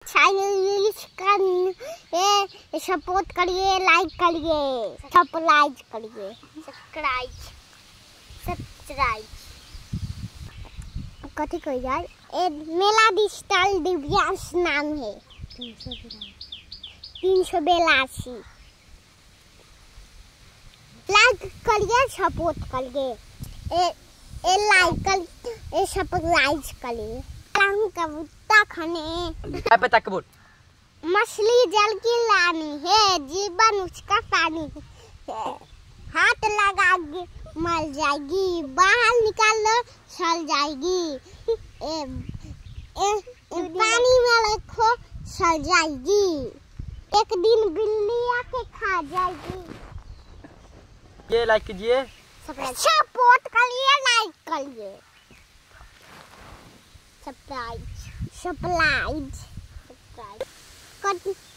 Channel support करिए, like करिए, subscribe करिए, सब्सक्राइब कथी कह जाए। मेला डिजिटल दिव्यांश नाम है 382। लाइक करिए, सपोर्ट करिए, लाइक करिए, सब्सक्राइब करिए। कबूतर खाने पता कबूत मछली जल की लानी है, जीवन उसका पानी है। हाथ लगा के मर जाएगी, बाहर निकाल लो सड़ जाएगी। पानी में रखो सड़ जाएगी, एक दिन बिल्ली आके खा जाएगी। ये लाइक कीजिए, सपोर्ट करिए, लाइक करिए, सब्सक्राइब